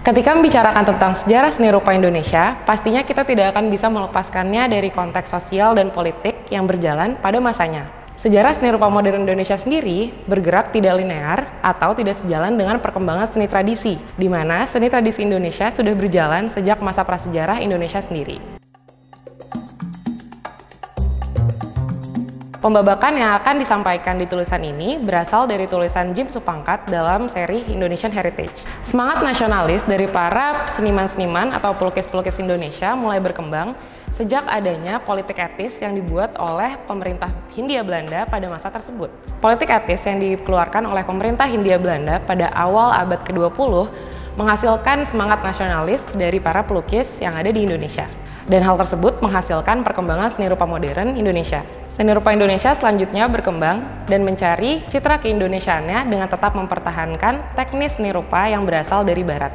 Ketika membicarakan tentang sejarah seni rupa Indonesia, pastinya kita tidak akan bisa melepaskannya dari konteks sosial dan politik yang berjalan pada masanya. Sejarah seni rupa modern Indonesia sendiri bergerak tidak linear atau tidak sejalan dengan perkembangan seni tradisi, di mana seni tradisi Indonesia sudah berjalan sejak masa prasejarah Indonesia sendiri. Pembabakan yang akan disampaikan di tulisan ini berasal dari tulisan Jim Supangkat dalam seri Indonesian Heritage. Semangat nasionalis dari para seniman-seniman atau pelukis-pelukis Indonesia mulai berkembang sejak adanya politik etis yang dibuat oleh pemerintah Hindia Belanda pada masa tersebut. Politik etis yang dikeluarkan oleh pemerintah Hindia Belanda pada awal abad ke-20 menghasilkan semangat nasionalis dari para pelukis yang ada di Indonesia. Dan hal tersebut menghasilkan perkembangan seni rupa modern Indonesia. Seni rupa Indonesia selanjutnya berkembang dan mencari citra keindonesiaannya dengan tetap mempertahankan teknis seni rupa yang berasal dari Barat.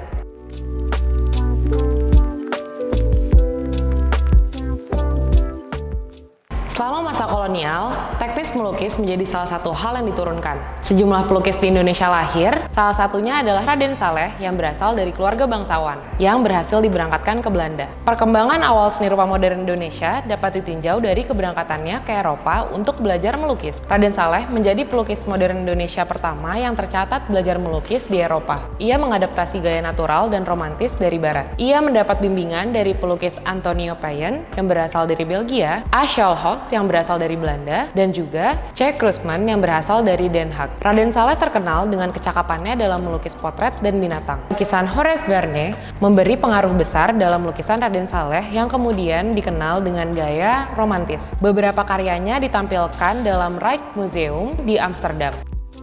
Selama masa kolonial, teknis melukis menjadi salah satu hal yang diturunkan. Sejumlah pelukis di Indonesia lahir, salah satunya adalah Raden Saleh yang berasal dari keluarga bangsawan, yang berhasil diberangkatkan ke Belanda. Perkembangan awal seni rupa modern Indonesia dapat ditinjau dari keberangkatannya ke Eropa untuk belajar melukis. Raden Saleh menjadi pelukis modern Indonesia pertama yang tercatat belajar melukis di Eropa. Ia mengadaptasi gaya natural dan romantis dari Barat. Ia mendapat bimbingan dari pelukis Antonio Payen yang berasal dari Belgia, A. Schelhoff yang berasal dari Belanda, dan juga C. Krusman yang berasal dari Den Haag. Raden Saleh terkenal dengan kecakapannya dalam melukis potret dan binatang. Lukisan Horace Verne memberi pengaruh besar dalam lukisan Raden Saleh yang kemudian dikenal dengan gaya romantis. Beberapa karyanya ditampilkan dalam Rijksmuseum di Amsterdam.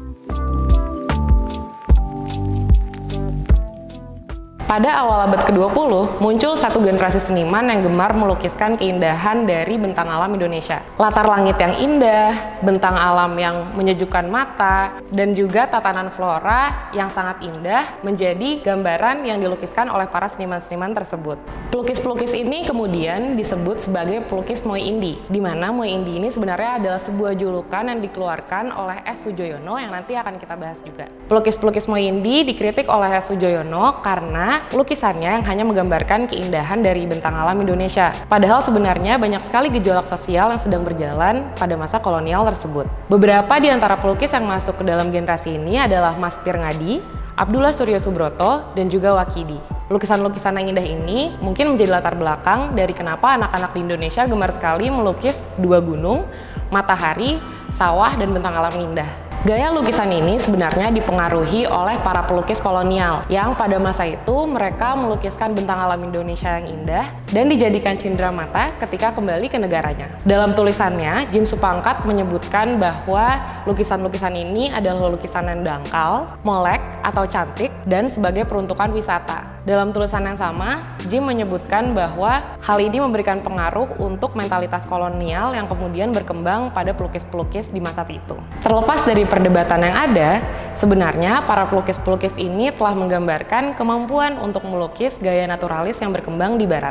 Pada awal abad ke-20, muncul satu generasi seniman yang gemar melukiskan keindahan dari bentang alam Indonesia. Latar langit yang indah, bentang alam yang menyejukkan mata, dan juga tatanan flora yang sangat indah menjadi gambaran yang dilukiskan oleh para seniman-seniman tersebut. Pelukis-pelukis ini kemudian disebut sebagai pelukis Moe Indi, di mana Moe Indi ini sebenarnya adalah sebuah julukan yang dikeluarkan oleh S. Sujoyono yang nanti akan kita bahas juga. Pelukis-pelukis Moe Indi dikritik oleh S. Sujoyono karena lukisannya yang hanya menggambarkan keindahan dari bentang alam Indonesia. Padahal sebenarnya banyak sekali gejolak sosial yang sedang berjalan pada masa kolonial tersebut. Beberapa di antara pelukis yang masuk ke dalam generasi ini adalah Mas Pir Ngadi, Abdullah Suryo Subroto, dan juga Wakidi. Lukisan-lukisan yang indah ini mungkin menjadi latar belakang dari kenapa anak-anak di Indonesia gemar sekali melukis dua gunung, matahari, sawah, dan bentang alam indah. Gaya lukisan ini sebenarnya dipengaruhi oleh para pelukis kolonial yang pada masa itu mereka melukiskan bentang alam Indonesia yang indah dan dijadikan cindera mata ketika kembali ke negaranya. Dalam tulisannya, Jim Supangkat menyebutkan bahwa lukisan-lukisan ini adalah lukisan yang dangkal, molek, atau cantik, dan sebagai peruntukan wisata. Dalam tulisan yang sama, Jim menyebutkan bahwa hal ini memberikan pengaruh untuk mentalitas kolonial yang kemudian berkembang pada pelukis-pelukis di masa itu. Terlepas dari perdebatan yang ada, sebenarnya para pelukis-pelukis ini telah menggambarkan kemampuan untuk melukis gaya naturalis yang berkembang di Barat.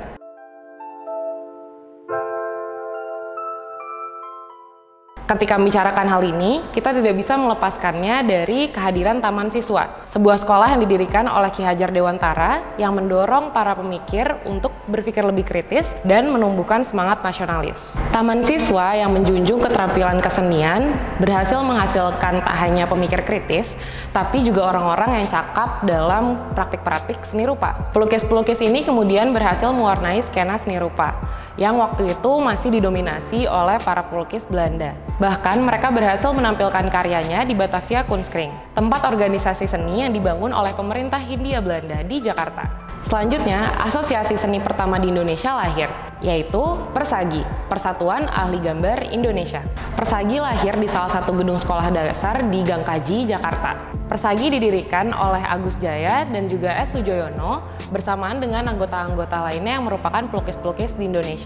Ketika membicarakan hal ini, kita tidak bisa melepaskannya dari kehadiran Taman Siswa, sebuah sekolah yang didirikan oleh Ki Hajar Dewantara yang mendorong para pemikir untuk berpikir lebih kritis dan menumbuhkan semangat nasionalis. Taman Siswa yang menjunjung keterampilan kesenian berhasil menghasilkan tak hanya pemikir kritis, tapi juga orang-orang yang cakap dalam praktik-praktik seni rupa. Pelukis-pelukis ini kemudian berhasil mewarnai skena seni rupa yang waktu itu masih didominasi oleh para pelukis Belanda. Bahkan mereka berhasil menampilkan karyanya di Batavia Kunstkring, tempat organisasi seni yang dibangun oleh pemerintah Hindia Belanda di Jakarta. Selanjutnya, asosiasi seni pertama di Indonesia lahir, yaitu Persagi, Persatuan Ahli Gambar Indonesia. Persagi lahir di salah satu gedung sekolah dasar di Gang Kaji, Jakarta. Persagi didirikan oleh Agus Jaya dan juga S. Sujoyono bersamaan dengan anggota-anggota lainnya yang merupakan pelukis-pelukis di Indonesia.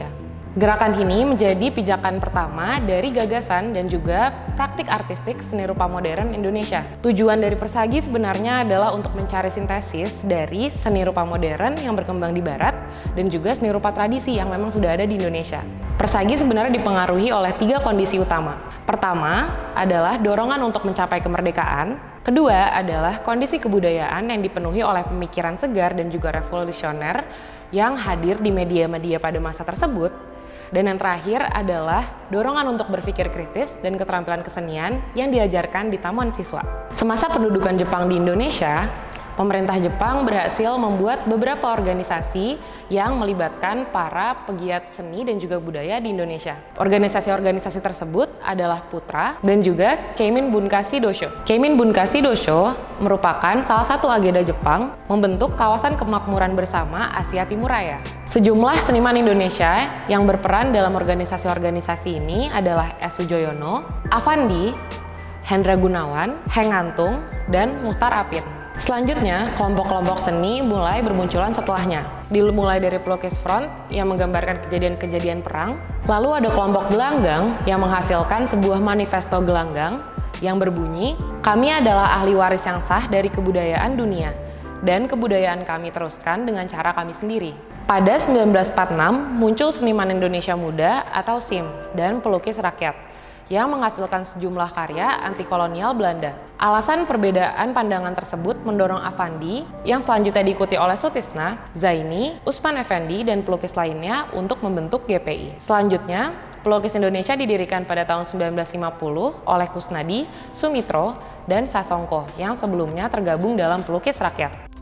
Gerakan ini menjadi pijakan pertama dari gagasan dan juga praktik artistik seni rupa modern Indonesia. Tujuan dari Persagi sebenarnya adalah untuk mencari sintesis dari seni rupa modern yang berkembang di Barat dan juga seni rupa tradisi yang memang sudah ada di Indonesia. Persagi sebenarnya dipengaruhi oleh 3 kondisi utama. Pertama adalah dorongan untuk mencapai kemerdekaan. Kedua adalah kondisi kebudayaan yang dipenuhi oleh pemikiran segar dan juga revolusioner yang hadir di media-media pada masa tersebut. Dan yang terakhir adalah dorongan untuk berpikir kritis dan keterampilan kesenian yang diajarkan di taman siswa. Semasa pendudukan Jepang di Indonesia, pemerintah Jepang berhasil membuat beberapa organisasi yang melibatkan para pegiat seni dan juga budaya di Indonesia. Organisasi-organisasi tersebut adalah Putra dan juga Keimin Bunkashi Dosho. Keimin Bunkashi Dosho merupakan salah satu agenda Jepang membentuk kawasan kemakmuran bersama Asia Timur Raya. Sejumlah seniman Indonesia yang berperan dalam organisasi-organisasi ini adalah S. Sujoyono, Avandi, Hendra Gunawan, Heng Ngantung, dan Muchtar Appin. Selanjutnya, kelompok-kelompok seni mulai bermunculan setelahnya. Dimulai dari pelukis front yang menggambarkan kejadian-kejadian perang, lalu ada kelompok gelanggang yang menghasilkan sebuah manifesto gelanggang yang berbunyi, "Kami adalah ahli waris yang sah dari kebudayaan dunia, dan kebudayaan kami teruskan dengan cara kami sendiri." Pada 1946, muncul Seniman Indonesia Muda atau SIM dan pelukis rakyat yang menghasilkan sejumlah karya anti-kolonial Belanda. Alasan perbedaan pandangan tersebut mendorong Avandi yang selanjutnya diikuti oleh Sutisna, Zaini, Usman Effendi, dan pelukis lainnya untuk membentuk GPI. Selanjutnya, pelukis Indonesia didirikan pada tahun 1950 oleh Kusnadi, Sumitro, dan Sasongko yang sebelumnya tergabung dalam pelukis rakyat.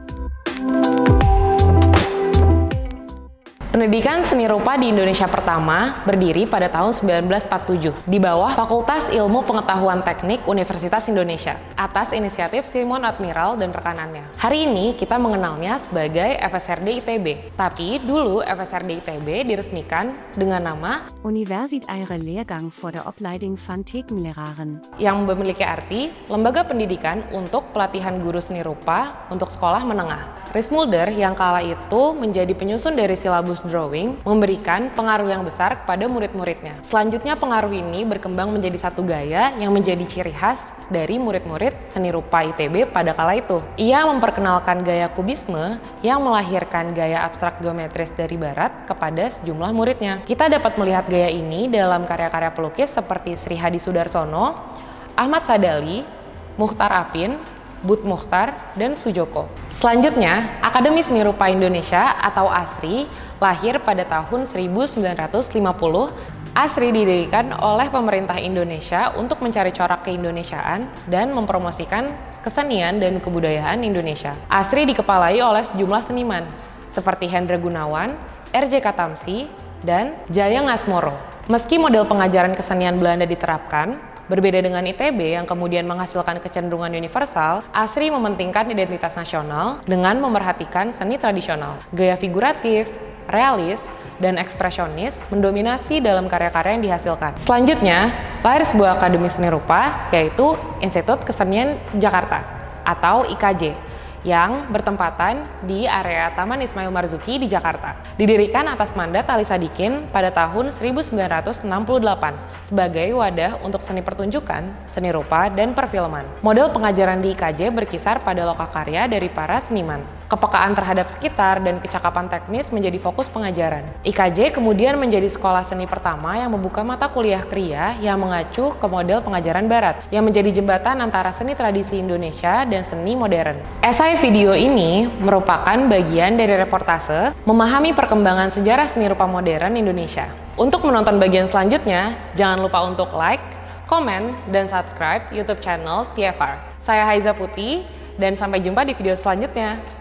Pendidikan seni rupa di Indonesia pertama berdiri pada tahun 1947 di bawah Fakultas Ilmu Pengetahuan Teknik Universitas Indonesia atas inisiatif Simon Admiral dan rekanannya. Hari ini kita mengenalnya sebagai FSRD ITB, tapi dulu FSRD ITB diresmikan dengan nama Universitaire Lehrgang voor de opleiding van tekenleraren, yang memiliki arti Lembaga Pendidikan untuk Pelatihan Guru Seni Rupa untuk Sekolah Menengah. Ries Mulder yang kala itu menjadi penyusun dari silabus drawing memberikan pengaruh yang besar kepada murid-muridnya. Selanjutnya pengaruh ini berkembang menjadi satu gaya yang menjadi ciri khas dari murid-murid seni rupa ITB pada kala itu. Ia memperkenalkan gaya kubisme yang melahirkan gaya abstrak geometris dari barat kepada sejumlah muridnya. Kita dapat melihat gaya ini dalam karya-karya pelukis seperti Sri Hadi Sudarsono, Ahmad Sadali, Muchtar Appin, Bud Muchtar, dan Sujoko. Selanjutnya, Akademi Seni Rupa Indonesia atau ASRI lahir pada tahun 1950. ASRI didirikan oleh pemerintah Indonesia untuk mencari corak keindonesiaan dan mempromosikan kesenian dan kebudayaan Indonesia. ASRI dikepalai oleh sejumlah seniman seperti Hendra Gunawan, R.J. Katamsi, dan Jaya Ngasmoro. Meski model pengajaran kesenian Belanda diterapkan, berbeda dengan ITB yang kemudian menghasilkan kecenderungan universal, ASRI mementingkan identitas nasional dengan memerhatikan seni tradisional. Gaya figuratif, realis, dan ekspresionis mendominasi dalam karya-karya yang dihasilkan. Selanjutnya, lahir sebuah akademi seni rupa, yaitu Institut Kesenian Jakarta atau IKJ, yang bertempatan di area Taman Ismail Marzuki di Jakarta. Didirikan atas mandat Ali Sadikin pada tahun 1968 sebagai wadah untuk seni pertunjukan, seni rupa, dan perfilman. Model pengajaran di IKJ berkisar pada lokakarya dari para seniman. Kepekaan terhadap sekitar dan kecakapan teknis menjadi fokus pengajaran. IKJ kemudian menjadi sekolah seni pertama yang membuka mata kuliah kriya yang mengacu ke model pengajaran barat, yang menjadi jembatan antara seni tradisi Indonesia dan seni modern. Esai video ini merupakan bagian dari reportase memahami perkembangan sejarah seni rupa modern Indonesia. Untuk menonton bagian selanjutnya, jangan lupa untuk like, komen, dan subscribe YouTube channel TFR. Saya Haiza Putih, dan sampai jumpa di video selanjutnya.